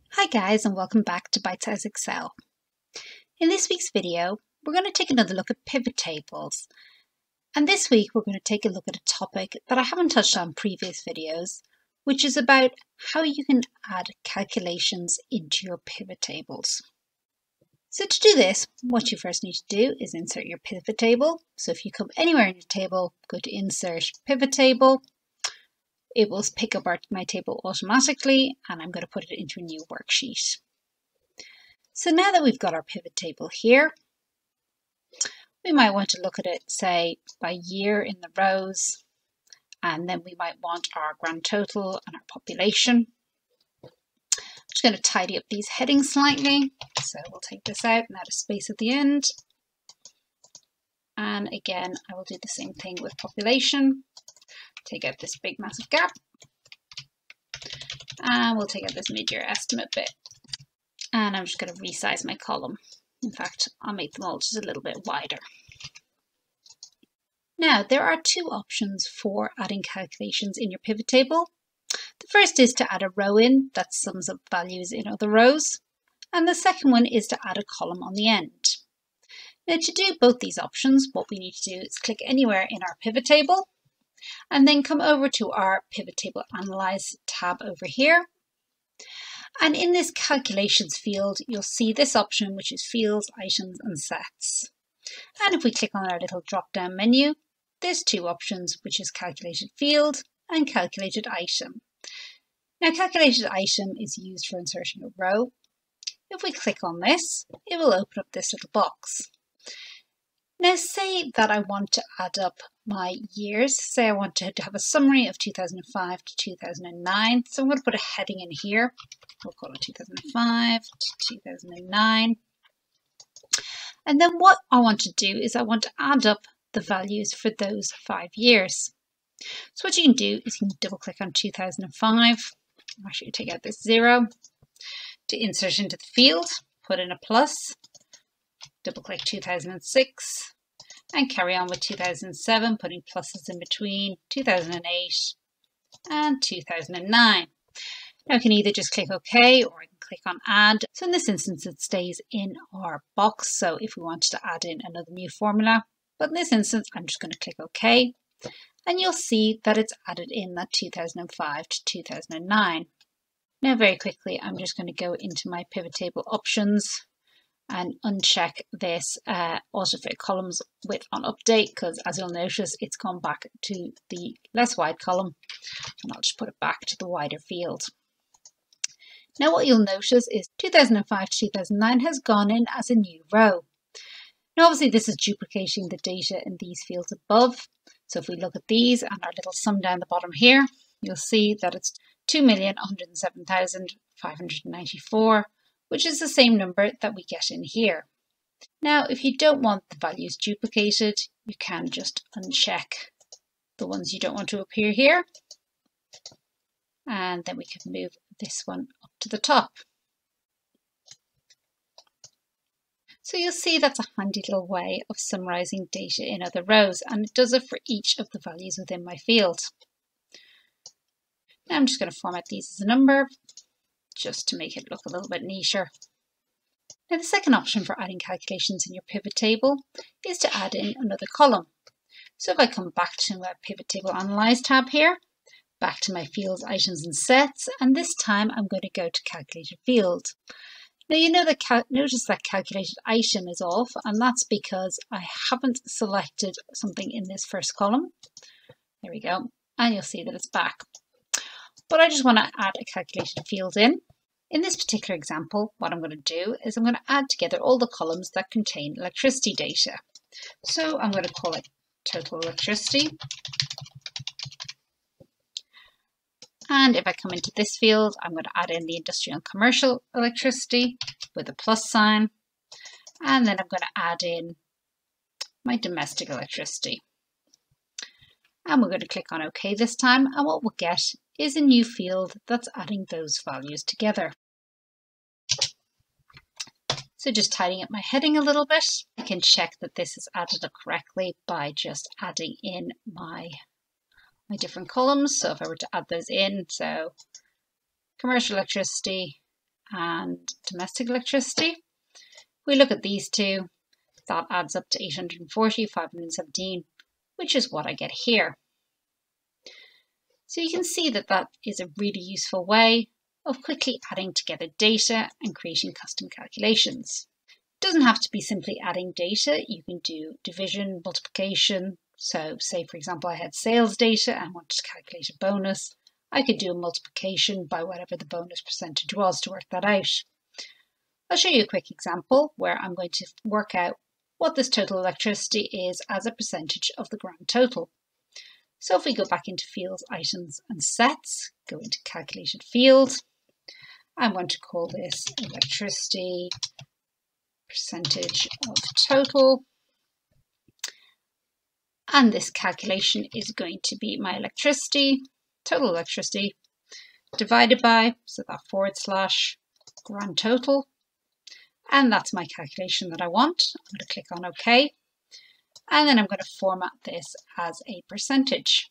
Hi guys, and welcome back to Bitesize Excel. In this week's video, we're going to take another look at pivot tables. And this week we're going to take a look at a topic that I haven't touched on in previous videos, which is about how you can add calculations into your pivot tables. So to do this, what you first need to do is insert your pivot table. So if you come anywhere in your table, go to Insert Pivot Table. It will pick up my table automatically, and I'm going to put it into a new worksheet. So now that we've got our pivot table here, we might want to look at it, say, by year in the rows, and then we might want our grand total and our population. I'm just going to tidy up these headings slightly. So we'll take this out and add a space at the end. And again, I will do the same thing with population. Take out this big massive gap, and we'll take out this mid-year estimate bit, and I'm just going to resize my column. In fact, I'll make them all just a little bit wider. Now there are two options for adding calculations in your pivot table. The first is to add a row in that sums up values in other rows, and the second one is to add a column on the end. Now to do both these options, what we need to do is click anywhere in our pivot table, and then come over to our Pivot Table Analyze tab over here. And in this Calculations field, you'll see this option, which is Fields, Items and Sets. And if we click on our little drop-down menu, there's two options, which is Calculated Field and Calculated Item. Now, Calculated Item is used for inserting a row. If we click on this, it will open up this little box. Now say that I want to add up my years. Say I want to have a summary of 2005 to 2009. So I'm going to put a heading in here. We'll call it 2005 to 2009. And then what I want to do is I want to add up the values for those 5 years. So what you can do is you can double click on 2005. Actually take out this 0 to insert into the field, put in a plus. Double click 2006 and carry on with 2007, putting pluses in between 2008 and 2009. Now I can either just click OK or I can click on Add. So in this instance it stays in our box, so if we wanted to add in another new formula, but in this instance I'm just going to click OK, and you'll see that it's added in that 2005 to 2009. Now very quickly I'm just going to go into my pivot table options and uncheck this autofit columns width on update, because as you'll notice it's gone back to the less wide column, and I'll just put it back to the wider field. Now what you'll notice is 2005 to 2009 has gone in as a new row. Now obviously this is duplicating the data in these fields above, so if we look at these and our little sum down the bottom here, you'll see that it's 2,107,594, which is the same number that we get in here. Now, if you don't want the values duplicated, you can just uncheck the ones you don't want to appear here. And then we can move this one up to the top. So you'll see that's a handy little way of summarizing data in other rows, and it does it for each of the values within my field. Now I'm just going to format these as a number, just to make it look a little bit neater. Now the second option for adding calculations in your pivot table is to add in another column. So if I come back to my Pivot Table Analyze tab here, back to my Fields, Items and Sets, and this time I'm going to go to Calculated Field. Now you know that notice that Calculated Item is off, and that's because I haven't selected something in this first column. There we go, and you'll see that it's back. But I just want to add a calculated field in. In this particular example, what I'm going to do is I'm going to add together all the columns that contain electricity data. So I'm going to call it total electricity. And if I come into this field, I'm going to add in the industrial and commercial electricity with a plus sign. And then I'm going to add in my domestic electricity. And we're going to click on OK this time, and what we'll get is a new field that's adding those values together. So just tidying up my heading a little bit, I can check that this is added up correctly by just adding in my different columns. So if I were to add those in, so commercial electricity and domestic electricity. We look at these two, that adds up to 840, 517, which is what I get here. So you can see that that is a really useful way of quickly adding together data and creating custom calculations. It doesn't have to be simply adding data. You can do division, multiplication. So say, for example, I had sales data and wanted to calculate a bonus. I could do a multiplication by whatever the bonus percentage was to work that out. I'll show you a quick example where I'm going to work out what this total electricity is as a percentage of the grand total. So if we go back into fields, items and sets, go into calculated field, I'm going to call this electricity percentage of total. And this calculation is going to be my electricity, total electricity, divided by, so that / grand total. And that's my calculation that I want. I'm going to click on OK. And then I'm going to format this as a percentage.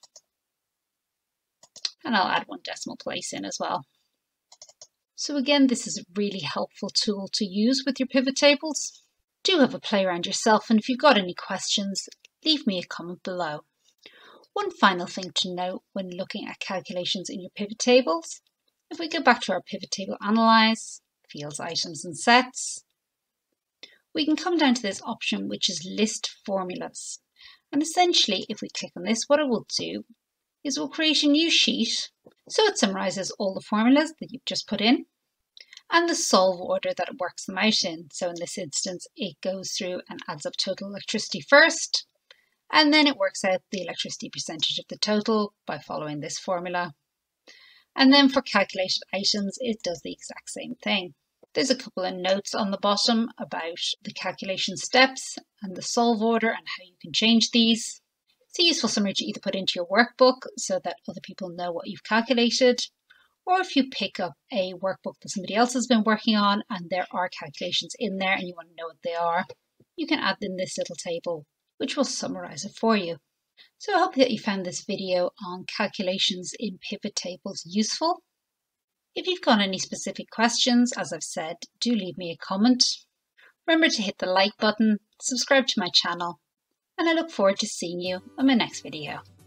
And I'll add 1 decimal place in as well. So again, this is a really helpful tool to use with your pivot tables. Do have a play around yourself, and if you've got any questions, leave me a comment below. One final thing to note when looking at calculations in your pivot tables, if we go back to our pivot table analyze, fields, items and sets, we can come down to this option which is list formulas. And essentially, if we click on this, what it will do is we'll create a new sheet. So it summarizes all the formulas that you've just put in and the solve order that it works them out in. So in this instance, it goes through and adds up total electricity first, and then it works out the electricity percentage of the total by following this formula. And then for calculated items, it does the exact same thing. There's a couple of notes on the bottom about the calculation steps and the solve order and how you can change these. It's a useful summary to either put into your workbook so that other people know what you've calculated, or if you pick up a workbook that somebody else has been working on and there are calculations in there and you want to know what they are, you can add in this little table which will summarize it for you. So I hope that you found this video on calculations in pivot tables useful. If you've got any specific questions, as I've said, do leave me a comment. Remember to hit the like button, subscribe to my channel, and I look forward to seeing you on my next video.